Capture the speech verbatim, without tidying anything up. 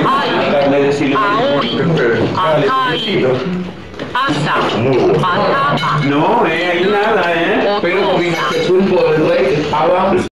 Dale, decirle. Dale, Asa, muy bueno. Patama, No, eh, ahí nada, eh. Pero combinaste pulpo del rey, estaba